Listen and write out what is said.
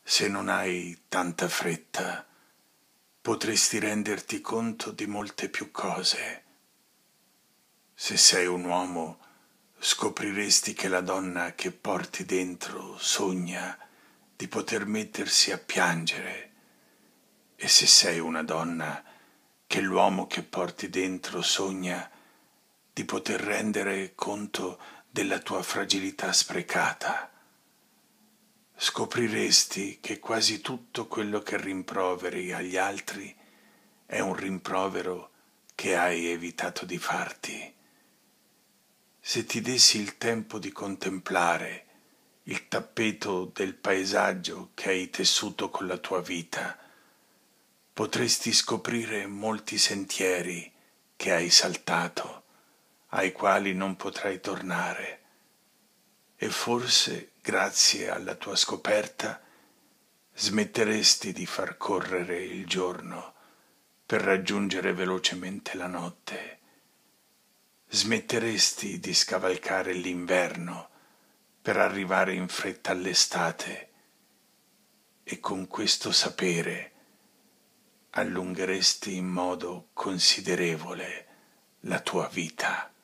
Se non hai tanta fretta, potresti renderti conto di molte più cose. Se sei un uomo, scopriresti che la donna che porti dentro sogna di poter mettersi a piangere, e se sei una donna, che l'uomo che porti dentro sogna di poter rendere conto della tua fragilità sprecata. Scopriresti che quasi tutto quello che rimproveri agli altri è un rimprovero che hai evitato di farti. Se ti dessi il tempo di contemplare il tappeto del paesaggio che hai tessuto con la tua vita, potresti scoprire molti sentieri che hai saltato, ai quali non potrai tornare, e forse, grazie alla tua scoperta, smetteresti di far correre il giorno per raggiungere velocemente la notte. Smetteresti di scavalcare l'inverno per arrivare in fretta all'estate, e con questo sapere allungheresti in modo considerevole la tua vita.